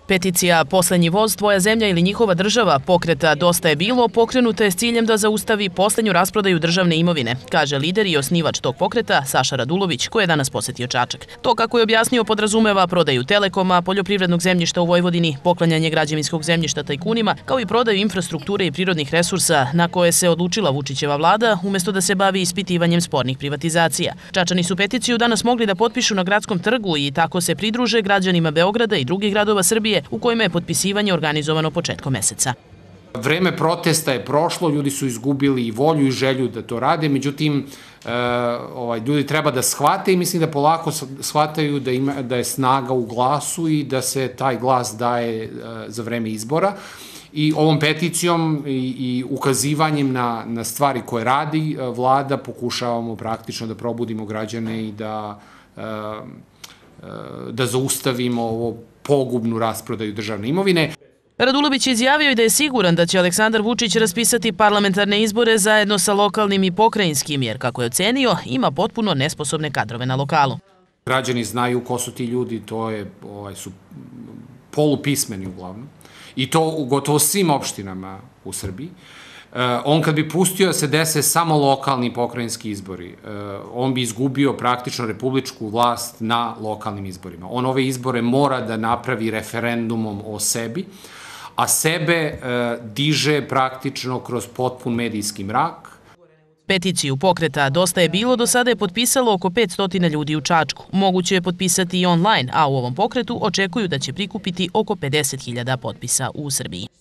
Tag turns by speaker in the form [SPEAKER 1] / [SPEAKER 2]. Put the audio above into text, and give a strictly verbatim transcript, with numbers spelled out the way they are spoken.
[SPEAKER 1] Peticija "Poslednji voz, tvoja zemlja ili njihova država" pokreta Dosta je bilo pokrenuta je s ciljem da zaustavi poslednju rasprodaju državne imovine, kaže lider i osnivač tog pokreta Saša Radulović, koji je danas posetio Čačak. To, kako je objasnio, podrazumeva prodaju Telekoma, poljoprivrednog zemljišta u Vojvodini, poklanjanje građevinskog zemljišta tajkunima, kao i prodaju infrastrukture i prirodnih resursa na koje se odlučila Vučićeva vlada, umesto da se bavi ispitivanjem spornih privatizacija. Čačani su peticiju danas mogli da potpišu na Gradskom trgu i tako se pridruže građanima Beograda i drugih gradova Srbije, u kojima je potpisivanje organizovano početkom meseca.
[SPEAKER 2] Vreme protesta je prošlo, ljudi su izgubili i volju i želju da to rade, međutim, ljudi treba da shvate i mislim da polako shvataju da je snaga u glasu i da se taj glas daje za vreme izbora. I ovom peticijom i ukazivanjem na stvari koje radi vlada pokušavamo praktično da probudimo građane i da zaustavimo ovo pogubnu rasprodaju državne imovine.
[SPEAKER 1] Radulović je izjavio i da je siguran da će Aleksandar Vučić raspisati parlamentarne izbore zajedno sa lokalnim i pokrajinskim, jer, kako je ocenio, ima potpuno nesposobne kadrove na lokalu.
[SPEAKER 2] Građani znaju ko su ti ljudi, to su polupismeni uglavnom, i to u gotovo svim opštinama u Srbiji. On kad bi pustio da se dese samo lokalni i pokrajinski izbori, on bi izgubio praktično republičku vlast na lokalnim izborima. On ove izbore mora da napravi referendumom o sebi, a sebe diže praktično kroz potpun medijski mrak.
[SPEAKER 1] Peticiju pokreta Dosta je bilo do sada je potpisalo oko petsto ljudi u Čačku. Moguće je potpisati i online, a u ovom pokretu očekuju da će prikupiti oko pedeset hiljada potpisa u Srbiji.